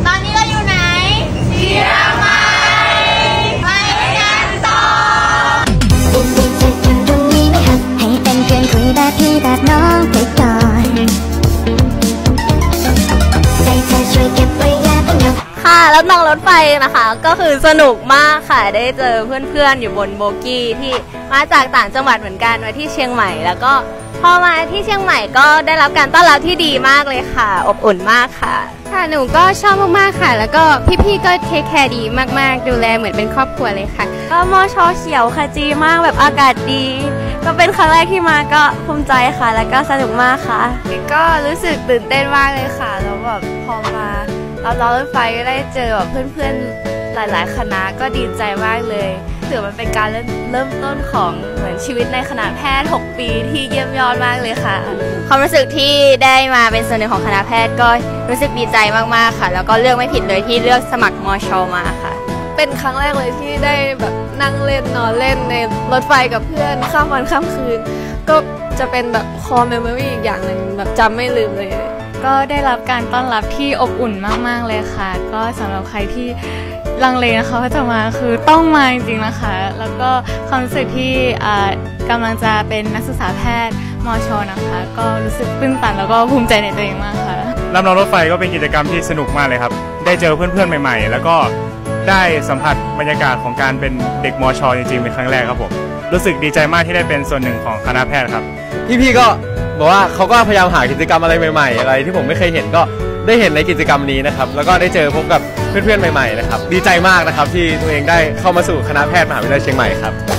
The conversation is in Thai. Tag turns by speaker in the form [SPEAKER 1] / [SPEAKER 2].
[SPEAKER 1] ตอนนี้เราอยู่ไหนเชียงใหม่ไปกันต่อตรงนี้ไม่หักให้เป็นเพื่อนคุยแบบพี่แบบน้องไปก่อนใจเธอช่วยเก็บไว้อย่าเพิ่งยกค่ะแล้วนั่งรถไฟนะคะก็คือสนุกมากค่ะได้เจอเพื่อนๆอยู่บนโบกี้ที่มาจากต่างจังหวัดเหมือนกันมาที่เชียงใหม่แล้วก็พอมาที่เชียงใหม่ก็ได้รับการต้อนรับที่ดีมากเลยค่ะอบอุ่นมากค่ะค่ะหนูก็ชอบมากๆค่ะแล้วก็พี่ๆก็เทคแคร์ดีมากๆดูแลเหมือนเป็นครอบครัวเลยค่ะก็มอชอเขียวขจีมากแบบอากาศดีก็เป็นครั้งแรกที่มาก็ภูมิใจค่ะแล้วก็สนุกมากค่ะก็รู้สึกตื่นเต้นมากเลยค่ะแล้วแบบพอมาเรารถไฟก็ได้เจอแบบเพื่อนๆหลายๆคณะก็ดีใจมากเลยถือมันเป็นการเริ่มต้นของเหมือนชีวิตในคณะแพทย์6 ปีที่เยี่ยมยอดมากเลยค่ะความรู้สึกที่ได้มาเป็นส่วนหนึ่งของคณะแพทย์ก็รู้สึกดีใจมากๆค่ะแล้วก็เลือกไม่ผิดเลยที่เลือกสมัครมช.มาค่ะเป็นครั้งแรกเลยที่ได้แบบนั่งเล่นนอนเล่นในรถไฟกับเพื่อนข้ามวันข้ามคืนก็จะเป็นแบบคอเมมโมรี่อีกอย่างหนึ่งแบบจำไม่ลืมเลยก็ได้รับการต้อนรับที่อบอุ่นมากๆเลยค่ะก็สำหรับใครที่ลังเลนะคะว่าจะมาคือต้องมาจริงๆนะคะแล้วก็ความรู้สึกที่กำลังจะเป็นนักศึกษาแพทย์มช.นะคะก็รู้สึกตื้นตันแล้วก็ภูมิใจในตัวเองมากค่ะ
[SPEAKER 2] รับน้องรถไฟก็เป็นกิจกรรมที่สนุกมากเลยครับได้เจอเพื่อนๆใหม่ๆแล้วก็ได้สัมผัสบรรยากาศของการเป็นเด็กมช.จริงๆเป็นครั้งแรกครับผมรู้สึกดีใจมากที่ได้เป็นส่วนหนึ่งของคณะแพทย์ครับ
[SPEAKER 3] พี่ๆก็บอกว่าเขาก็พยายามหากิจกรรมอะไรใหม่ๆอะไรที่ผมไม่เคยเห็นก็ได้เห็นในกิจกรรมนี้นะครับแล้วก็ได้เจอพบกับเพื่อนๆใหม่ๆนะครับดีใจมากนะครับที่ตัวเองได้เข้ามาสู่คณะแพทย์มหาวิทยาลัยเชียงใหม่ครับ